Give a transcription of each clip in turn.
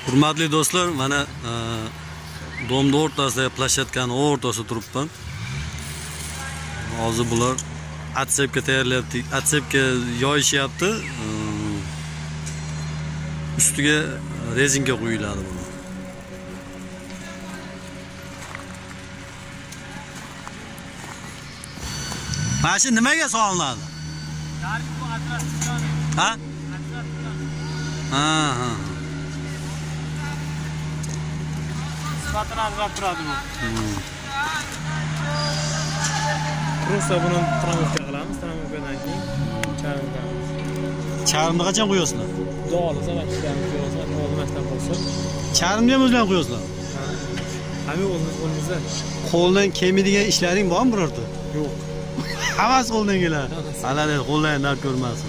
Hurmatli do'stlar, mana domni o'rtasida, plashatkani o'rtasida turibman. Hozir bular atsepga tayyorlayapti. Atsepga yoyishyapti. Ustiga rezinka qo'yiladi buni. Mana shu nimaga solinadi? Ha? Ha. Sifatini ajratib turadi bu. Просто buni tramovka qilamiz, tramovkadan keyin charimlaymiz. Charimni qachon qo'yasizlar? Doli zavachlarni qo'yasiz, olmasdan bo'lsa. Charimni ham o'zingizlar qo'yasizlar? Ha. Qo'limizda. Qo'ldan kelmaydigan ishlaring bormi birorta? Yo'q. Hammasi qo'ldan keladi. Alali qo'ldan naf ko'rmasin.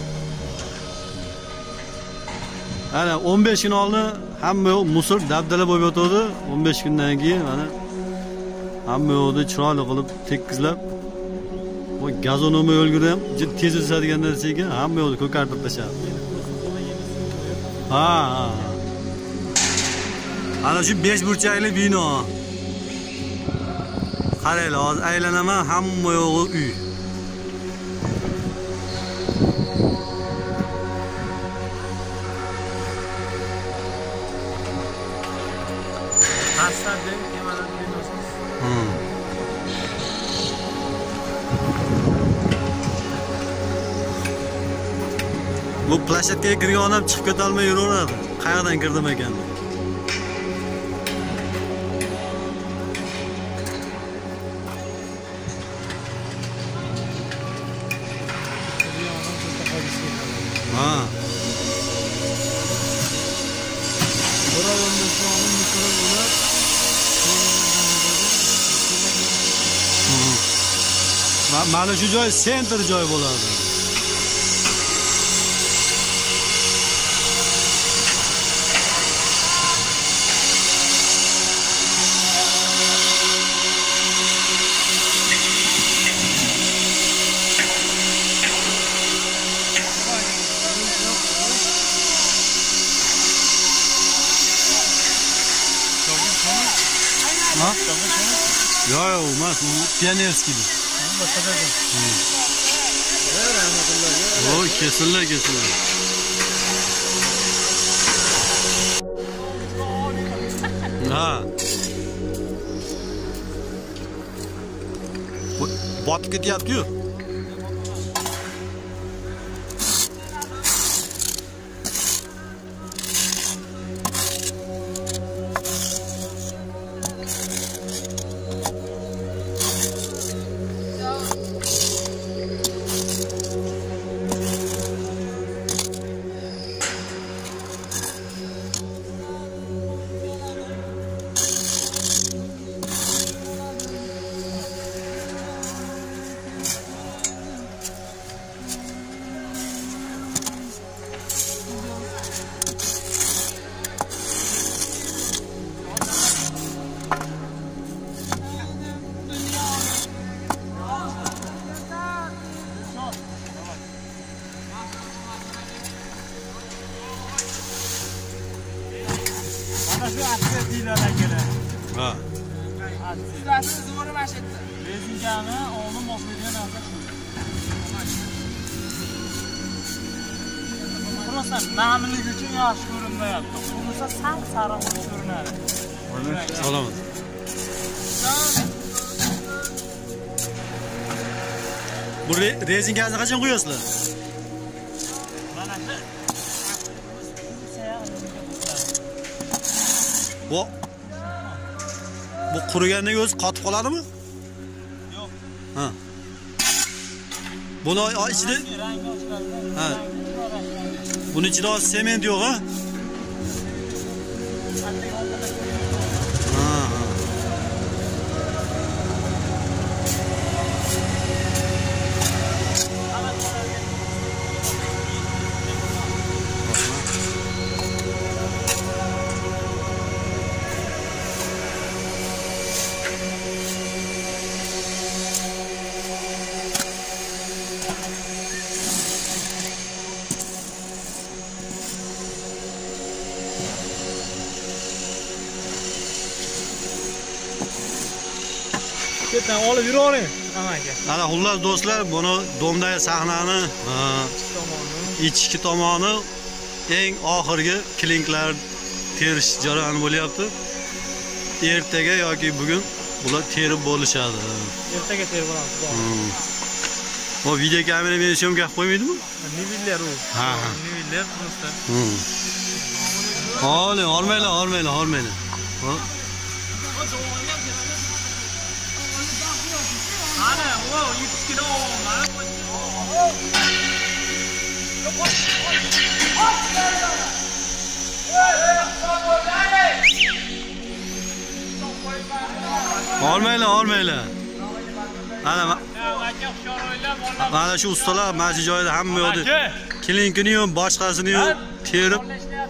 Ana 15 kun oldin hamma yoq musor dabdala bo'lib yotadi. 15 kundan keyin mana hamma yo'qni chiroyli qilib tekizlab, bu gazonomi o'lguri ham tez o'sadigan narsa ekan, hamma yo'qni ko'kartirib tashladi. Ha. Ana shu 5 burchakli bino. Qaranglar, hozir aylanaman, hamma yo'g'i uy. Bu plashatkaga kirgan odam chiqib keta olmay yuraveradi. Qayerdan kirdim ekan? Ha. Mana shu joy sentr joy bo'ladi. Yo'q, emas, bu pionerskiy. Voy, kesinlar. Ha. Botib ketyapti-yu. Ha. Sizlarsiz zo'ri mashqatda. Rezinkani oldin bosmaydigan narsa shu. Просто namlik uchun yaxshi ko'rinmayapti. Bo'lmasa sariq ko'rinadi. Salamat. Bu rezinkani qachon qo'yasizlar? Mana shu. Bu qurigandan o'zi qotib qoladimi? Yo'q. Ha. Buni ichida ha. Buni ichida sement yo'q, ha? Ketdan olib yuravering. Amaki. Ana xullas do'stlar, buni domdagi sahnani ichki tomoni eng oxirgi klinklar terish jarayoni bo'lyapti. Ertaga yoki bugun bular terib bo'lishadi. Ertaga terib olamiz. O video kamera meni syomka qilib qo'ymaydimi? Nivillar u. Ha. Nivillar просто. Olmaylar. Ana, o 2 kilo mana. Olmaylar. Mana shu ustalar mana shu joyda hamma yo'qdi. Kilinkini ham, boshqasini ham terib.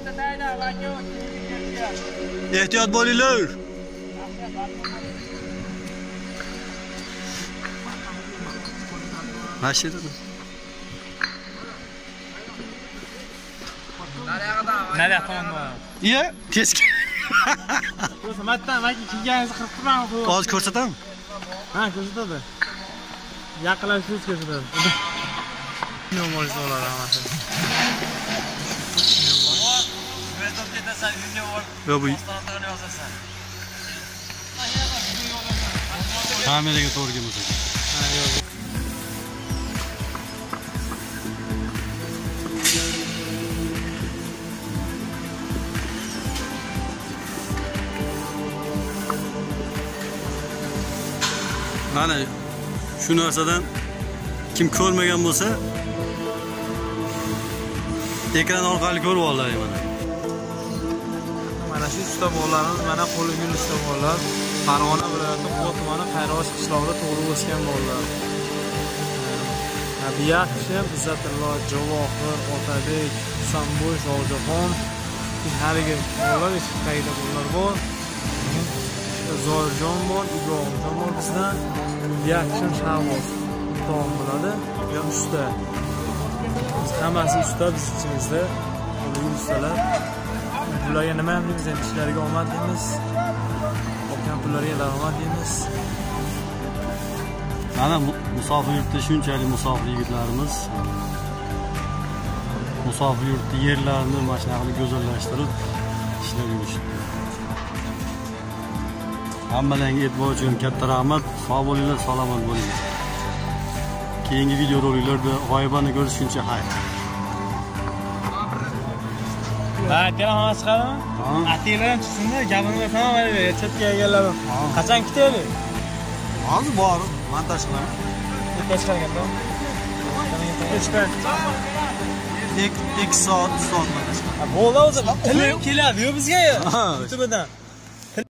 Ehtiyot bo'linglar. Mashina. Nari tomonda. Iya, keski. Matdan maki kelganingizni qilib turman. Hozir ko'rsataman. Ha, ko'rsatadi. Yaqinlashingiz ko'rsatadi. Nomeringizni oladi hammasi. Yo bu kameraga to'g'ri kelmasa. Ha, yo'q. Mana shu narsadan kim ko'rmagan bo'lsa ekran orqali ko'rib oladi mana. Mana shu usta bolalarimiz mana qo'li gul usta bolalar. Farg'ona viloyati Qo'y tumani Qayrosh qishlog'ida tug'ilib o'sgan bolalar. Abiyakshim, Izzatullo, Javohir, Otabek, Husanboy, Shohjahon, haligi bolalar ishqayda bolalar bor. Zoirjon bor, Ibrohimjon bor bizdan. Yakshim Shahboz tom bo'ladi. Bu ham usta. Biz hammasi usta biz ichimizda. Qo'li ustalar. Bularga nima ham deymiz, ishlariga omad deymiz. Qolgan pullarga daromad deymiz. Mana musofir yurtda shunchalik musofir yigitlarimiz musofir yurtda yerlarni mana shunaqa go'zallashtirib ishlab yurishdi. Hammalarga e'tibor uchun katta rahmat. Sog' bo'linglar, salomat bo'linglar. Keyingi videoroliklarda g'oyibani ko'rishguncha xayr. Ha, telefon chiqadimi? Atilar chiqsinda, gapimni tamom aytib, chetga egalladim. Qachon ketadi? Hozir bor, montaj qilaman. Nechta chiqarganda? Nechta? 2 soat montaj. Bo'ldi o'zi. Keladi-yu bizga. YouTube'dan.